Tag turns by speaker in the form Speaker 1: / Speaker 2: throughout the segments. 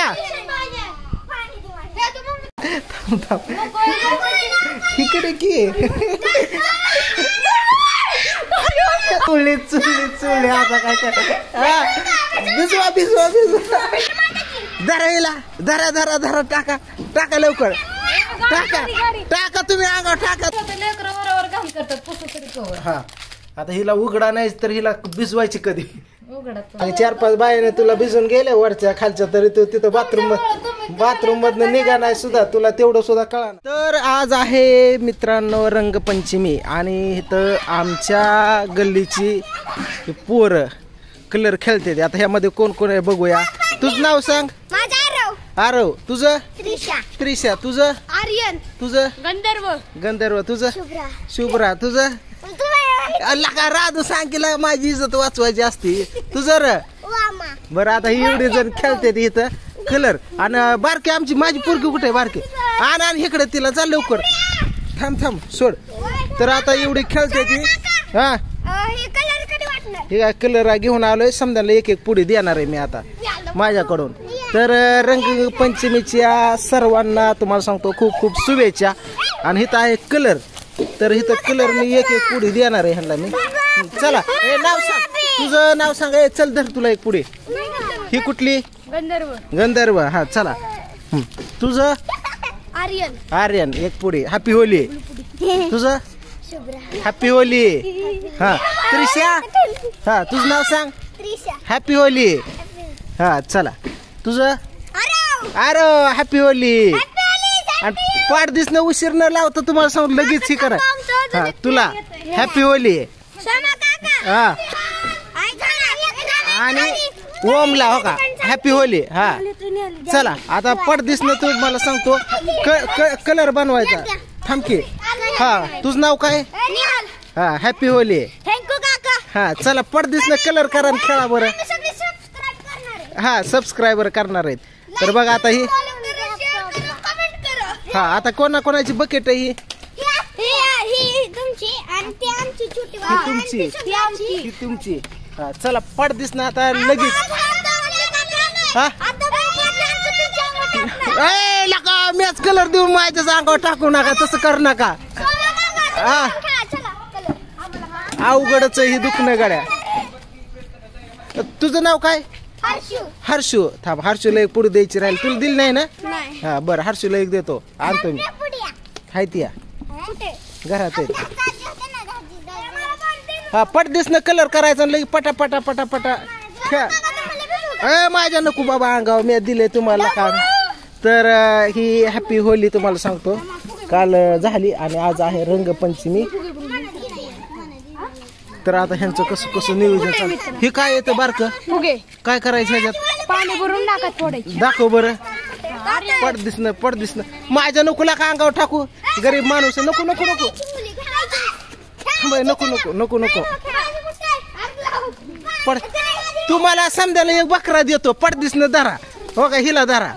Speaker 1: इकडे की चुली चुली चुली आता काय भिजवा भिजवा भिजवा धरा हिला धरा धरा धरा टाका टाका लवकर टाका टाका तुम्ही अंगावर टाका. हा आता हिला उघडा नाही तर हिला भिजवायची कधी. आणि 4-5 बायाने तुला भिजून गेले वरच्या खालच्या तरी तू तिथं बाथरूम मधनं निघा नाही सुद्धा तुला तेवढं सुद्धा कळा. तर आज आहे मित्रांनो रंगपंचमी आणि इथं आमच्या गल्लीची पोरं कलर खेळते. आता ह्यामध्ये कोण कोण आहे बघूया. तुझं नाव सांग. आरव. तुझं त्रिशा. तुझं
Speaker 2: आर्यन.
Speaker 1: तुझं गंधर्व. तुझं शुभ्रा. तुझं का राधू सांग की माझी इज्जत वाचवायची असती. तुझं र बरं. आता एवढे जण खेळते इथं कलर. आणि बारके आमची माझी पोरगी कुठे बारके आणि इकडे तिला चाल लवकर. थांब थांब सोड. तर आता एवढी खेळते ती. हा हे काय कलर घेऊन आलोय. समजायला एक एक पुढे देणार आहे मी आता माझ्याकडून. तर रंगपंचमीच्या सर्वांना तुम्हाला सांगतो खूप खूप शुभेच्छा. आणि इथं आहे कलर. तर इथं कलर मी एक एक पुढे देणार आहे ह्यांना मी. चला नाव सांग. तुझं नाव सांग. चल धर तुला एक पुढे. ही कुठली. गंधर्व. हा चला. तुझं आर्यन. एक पुढे. हॅपी होली. तुझं हॅपी होली. हा त्रिशा. हा तुझं नाव सांग. हॅपी होली. हा चला. तुझं आरव. Happy Holy. आणि पाठ दिसणं उशीर न लावतं तुम्हाला सांग लगेच ही करा. हा तुला हॅपी होली. हा आणि ओमला हो का हॅपी होली. हा चला आता पट दिसणं तुम्हाला सांगतो कलर बनवायचा. थांबकी. हा तुझं नाव काय. हा हॅपी होली. हा चला पट दिसणं कलर करा आणि खेळा बरं. हा सबस्क्रायबर करणार आहेत. तर बघा आता ही. हा आता कोणाची बकेट आहे ही. तुमची. हा चला पट दिसणं आता लगेच. हा लका मॅच कलर देऊन माझ्या अंगावर टाकू नका. तसं करू नका. हा अवघडच ही दुखणं गाड्या. तुझं नाव काय. हर्षू. थांब हर्षूला एक पुढे द्यायची राहील. तुला दिली नाही ना. हा बरं हर्षूला एक देतो. आणतो मी. हाय ती घरात आहे. हा पट दिसणं कलर करायचा लई पटा पटा पटा पटा खेळ. माझ्या नको बाबा अंगावर मी दिले तुम्हाला काम. तर ही हॅपी होली तुम्हाला सांगतो काल झाली आणि आज आहे रंगपंचमी. तर आता ह्यांचं कसं कसं नियोजन चालू. हे काय येतं बारक काय करायचं ह्याच्यात.
Speaker 2: पाणी भरून टाकायचं.
Speaker 1: दाखव बरं. पट दिसणं माझ्या नकोला का अंगावर टाकू. गरीब माणूस. नको नको नको नको नको नको नको पड. तुम्हाला समजायला एक बकरा देतो. पट दिसणं धरा. हो का हिला धरा.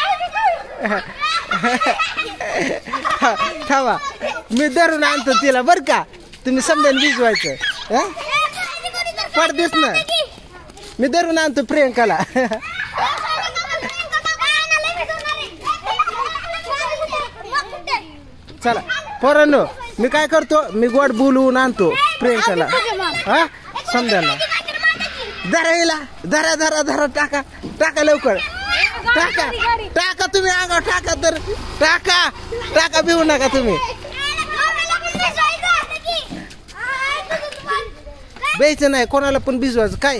Speaker 1: थांबा मी धरून आणतो तिला बर का. तुम्ही समजायला भिजवायचं. पट दिसणं मी धरून आणतो प्रियंकाला. चला पोरांनो मी काय करतो. मी गोड बोलवून आणतो प्रियंकाला. हा समजायला धरा हिला धरा धरा धरा टाका टाका लवकर टाका टाका तुम्ही अंगावर टाका. तर टाका टाका भिवू नका तुम्ही. बेचं नाही कोणाला पण भिजवायचं काय.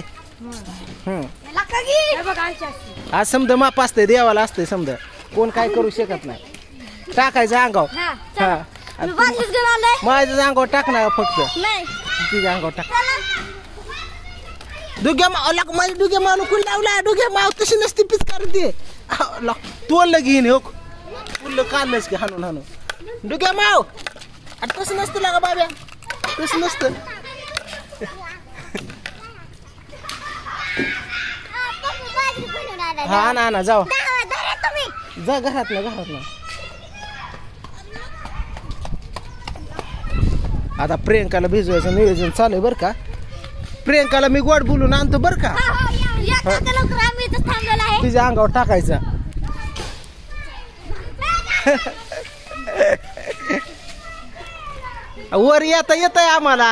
Speaker 1: आज समजा माप असतंय देवाला असतंय समजा कोण काय करू शकत नाही. टाकायचं अंगावर. हा माझ्या अंगावर टाकणार फक्त. तुझ्या अंगावर टाक. डुग्या माव माझ्या डुग्या माव कुल लावला. डुग्या माव तशी नसते पिचकार ते तोडलं घेईन हो फुल काढलंच की हाणून हाणून. डुग्या माव तसं नसतं लागा बाब्या. तसं नसतं. हा ना ना जाऊ जा घरात ना. आता प्रियंकाला भिजवायचं नियोजन चालू आहे बर का. प्रियंकाला मी गोड बोलून आणतो बर का. तिच्या अंगावर टाकायचा. वर येता येत आहे आम्हाला.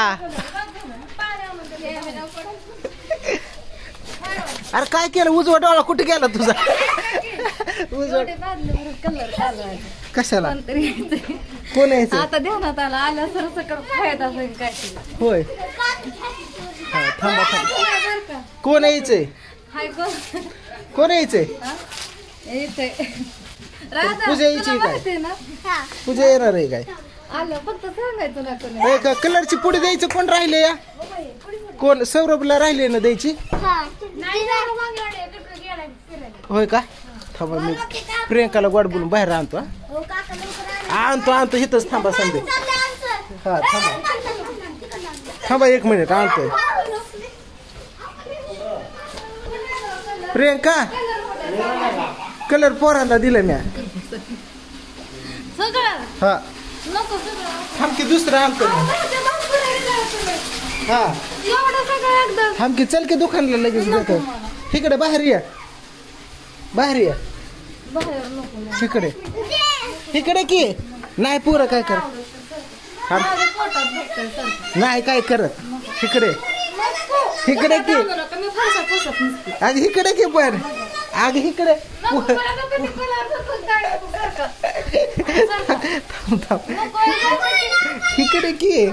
Speaker 1: अरे काय केलं उजवा डोळा कुठे गेला तुझा? उजवा कशाला कोण यायचं
Speaker 2: आता ध्यानात आला आल्या सर सकट फायदा होईल काय
Speaker 1: होय. हा, थांबा थांबा. कोण यायचंय?
Speaker 2: हाय
Speaker 1: कोण यायचंय?
Speaker 2: राधा
Speaker 1: पूजा यायची काय?
Speaker 2: माहिती ना
Speaker 1: पूजा येणार आहे काय?
Speaker 2: आलं फक्त सांगायचं ना कोणी.
Speaker 1: होय का? कलरची पुडी द्यायचं कोण राहिले या? कोण सौरभला राहिले ना द्यायची? होय का? थांबा मी प्रियंकाला गोड बोलून बाहेर आणतो. आणतो आणतो इथंच थांबा समजे. हा थांबा थांबा 1 मिनिट आणतोय. प्रियंका कलर पोरांना दिलं म्या. हा थांब की दुसरं आणतो. हा थांब की चल की दुकानला लगेच देतो. इकडे बाहेर या बाहेर या इकडे इकडे की नाही पुरं काय कर नाही काय करत इकडे इकडे की अग इकडे की पण अग इकडे इकडे की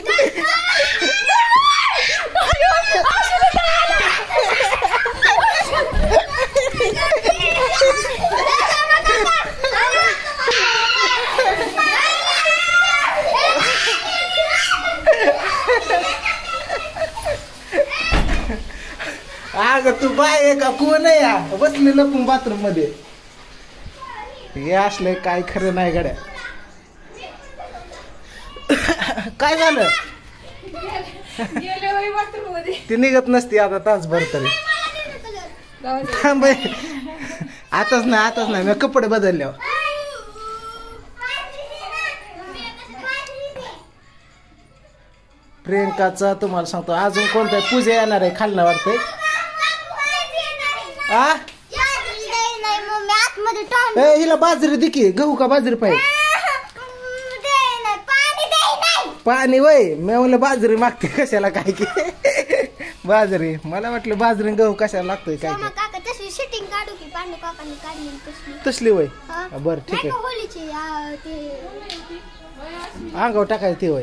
Speaker 1: अगं तू बाय आहे का कोण आहे या बसले लपून बाथरूम मध्ये. हे असलंय काय खरं नाही गड्या. काय झालं? ती निघत नसती आता तासभर तरी. थांब आताच नाही मी कपडे बदलले. प्रियंकाचा तुम्हाला सांगतो अजून कोणत्या पूजा येणार आहे खालना वाटतंय. हिला बाजरी दे की गहू का बाजरी पाहिजे? पाणी वय मी म्हणलं बाजरी मागते कशाला काय की बाजरी मला वाटलं बाजरी गहू कशाला लागतोय काय तसली वय. बर ठीक आहे अंगावर टाकायचं ते वय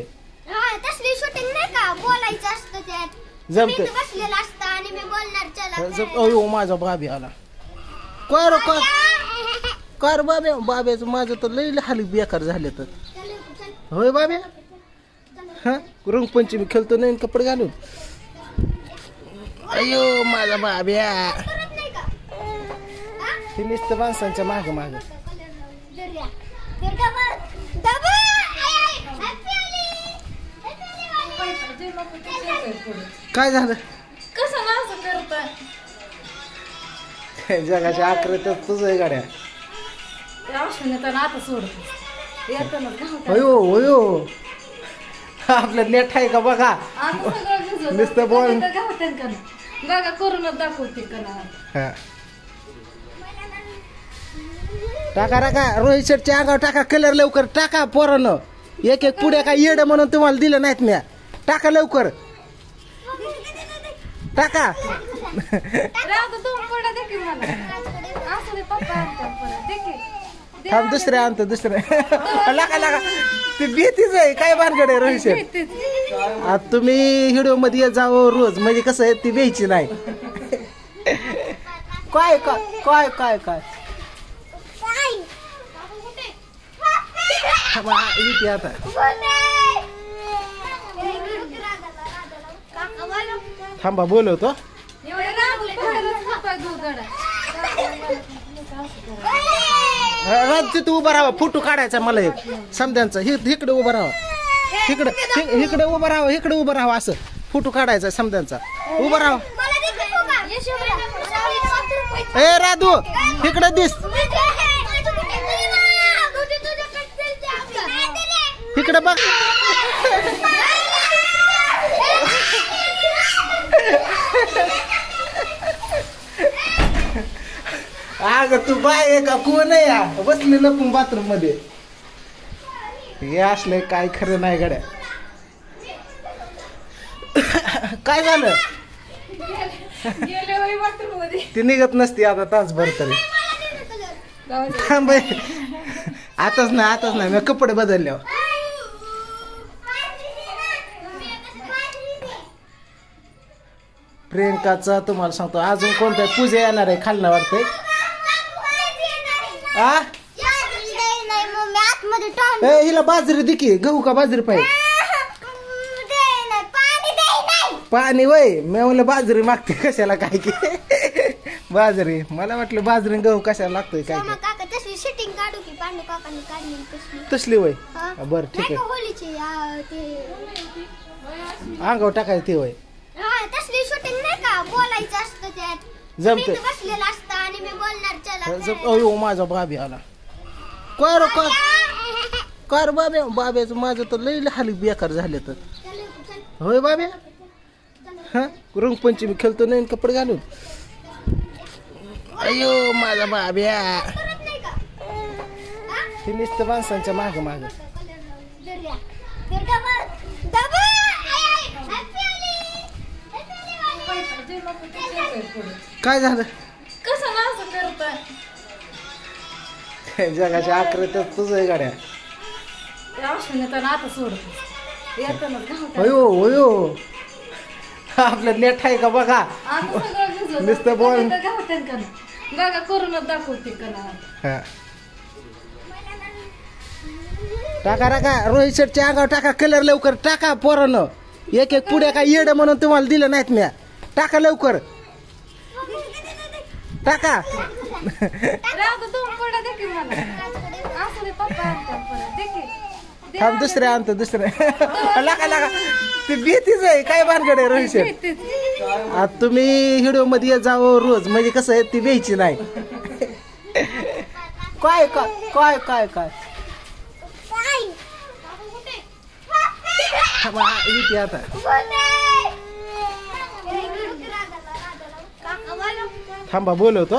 Speaker 1: जमत. अयो माझा बाबी आला कर कर बाब्या बाब्याचं माझं तर लई हाली बेकार झाले तर. होय बाब्या हा रंगपंचमी खेळतो नवीन कपडे घालून. अयो माझा बाब्या हे नुसतं माणसांच्या माग माग. काय झालं?
Speaker 2: कसं असं करताय?
Speaker 1: जगाच्या आकृत्या तुझं आहे गाड्या.
Speaker 2: आता सोडत
Speaker 1: होयो होयो आपलं नेट आहे का बघा नुसतं बोल
Speaker 2: बघा करूनच दाखवते का.
Speaker 1: टाका टाका रोहित शेटच्या अंगावर टाका कलर लवकर टाका पोरानं. एक एक पुढे काय येड म्हणून तुम्हाला दिलं नाहीत म्या. टाका लवकर टाका. थांब दुसऱ्या आणतो दुसऱ्या लागा लागा ती भीतीच आहे काय भानगड आहे रोहित शेट. आता तुम्ही व्हिडिओ मध्ये जावं रोज म्हणजे कसं आहे ती भ्यायची नाही. काय काय काय काय काय आता थांबा बोलवतो. तिथं उभा राहा फोटो काढायचा मला एक समद्यांचा. इकडे उभा राहा इकडे इकडे उभा राहा इकडे उभं राहा असं फोटो काढायचा समद्यांचा. उभा राहा ए राधू इकडे दिस इकडे बघ. अगं तू बाय आहे का कोण आहे या बसली लपून बाथरूम मध्ये हे असलंय काय खरं नाही गड्या काय झालं
Speaker 2: गेले बाई बाथरूम मध्ये
Speaker 1: ती निघत नसती आता तासभर तरी थांब बाई. आताच नाही मी कपडे बदलले प्रियंकाचा तुम्हाला सांगतो अजून कोणत्या पूजा येणार आहे खालना वाटतंय हिला बाजरी दिकी गहू का बाजरी पाहिजे पाणी वय मी म्हणलं बाजरी मागते कशाला काय की बाजरी मला वाटलं बाजरी गहू कशाला लागतोय काय तसली वय बर ठीक आहे अंगावर टाकायचं ते वय जमते अयो माझा बाबी आला काय रे काय बाब्याचं माझं तर लई हाली बेकार झाले तर होय बाब्या हा रंगपंचमी खेळतो नाही कपडे घालून अयो माझा बाब्या हे नुसतं माणसांच्या माग माग काय झालं
Speaker 2: कसं असं करताय
Speaker 1: जगाच्या आकृत्यात तुझं आहे गाड्या
Speaker 2: आता सोडत
Speaker 1: होयो होयो आपलं नेट आहे का बघा नुसतं बोल
Speaker 2: गागा करूनच दाखवते का
Speaker 1: टाका टाका रोहित शेटच्या अंगावर टाका कलर लवकर टाका पोरानं एक एक पुढे काय येड म्हणून तुम्हाला दिलं नाहीत म्या टाका लवकर टाका थांब दुसऱ्या आणतो दुसऱ्या लागा लागा ती भीतीच आहे काय भानगड आहे रोहित शेट आता तुम्ही व्हिडिओ मध्ये येत जावं रोज म्हणजे कसं आहे ती भ्यायची नाही काय काय काय काय काय आता थांबा बोलवतो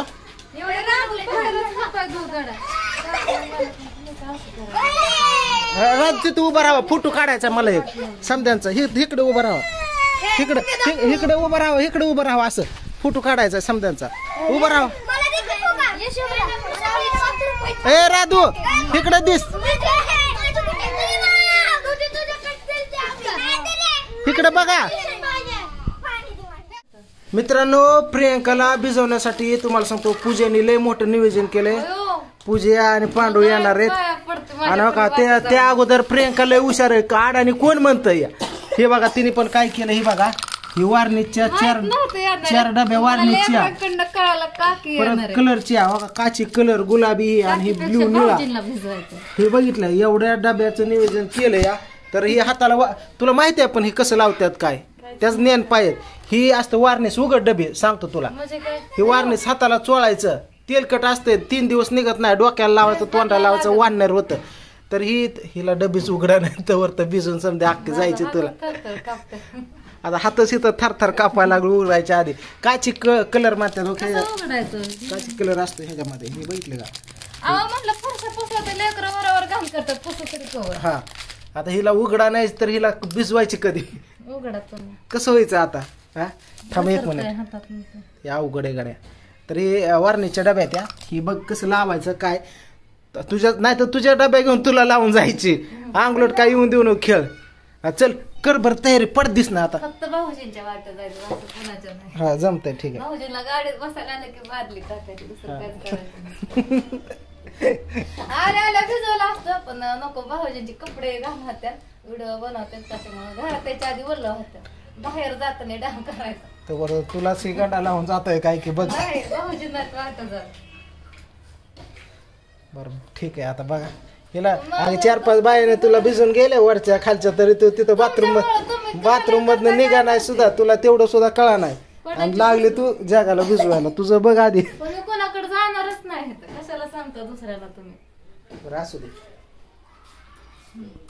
Speaker 1: तिथं उभा राहा फोटो काढायचा मला एक समद्यांचा इकडे उभा राहा इकडे उभा राहा इकडे उभं राहा असं फोटो काढायचा समद्यांचा उभा राहा ए राधू इकडे दिस इकडे बघा मित्रांनो प्रियंकाला भिजवण्यासाठी तुम्हाला सांगतो पूजेने लय मोठं नियोजन केलंय पूजा आणि पांडू येणार आहेत आणि का त्या अगोदर प्रियंका लय हुशार आहे काढ आणि कोण म्हणतंय हे बघा तिने पण काय केलं हे बघा ही वारणीच्या चार डब्या वारणीच्या परत कलरच्या बघा काची कलर गुलाबी आणि ही ब्ल्यू निळा हे बघितलं एवढ्या डब्याचं नियोजन केलं या तर ही हाताला तुला माहिती आहे पण हे कसं लावतात काय त्याच ज्ञान पाहिजे ही असतं वारणीस उघड डबे सांगतो तुला ही वारणीस हाताला चोळायचं तेलकट असते 3 दिवस निघत नाही डोक्याला लावायचं तोंडाला लावायचं वाढणार होतं तर हिला डबीच उघडा नाही तर भिजून समजा अख्खी जायची तुला आता हातच इथं थरथर कापायला लागलो उघडायच्या आधी काची कलर मारतात काची कलर असतो ह्याच्यामध्ये हे बघितलं का हा आता हिला उघडा नाही तर हिला भिजवायची कधी कसं व्हायचं आता हा थांब एक मिनिट या उघडे गड्या तर हे वारणीच्या डब्यात या ही बघ कसं लावायचं काय तुझ्या नाही तर तुझ्या डब्या घेऊन तुला लावून जायची अंगलोट काय येऊन देऊ नको खेळ चल कर बर तयारी पड दिस ना आता
Speaker 2: फक्त भाऊजींच्या वाटत जायचं कुणाच्या नाही
Speaker 1: हा जमतंय ठीक आहे
Speaker 2: भाऊजींना गाडीत बसायला आलं की बादली टाकायची दुसरं काय करायचं आल्या भिजवलं असतं पण नको भाऊजींचे कपडे घाण होत्यात व्हिडिओ बनवतात त्याच्यामुळे घरात त्याच्या आधी बोललं होतं बाहेर जात नाही डाम करायचं
Speaker 1: तर बरं तुला सिगाटा लावून जातोय काय की बघ
Speaker 2: भाऊजींना वाटत जात
Speaker 1: बरं ठीक आहे आता बघा हिला आणि 4-5 बायाने तुला भिजून गेले वरच्या खालच्या तरी तू तिथं बाथरूम मधनं निघा नाही सुद्धा तुला तेवढं सुद्धा कळा नाही आणि लागले तू जगाला भिजवायला तुझं बघ आधी
Speaker 2: कोणाकडे जाणारच नाही कशाला सांगता दुसऱ्याला तुम्ही
Speaker 1: बरं असू दे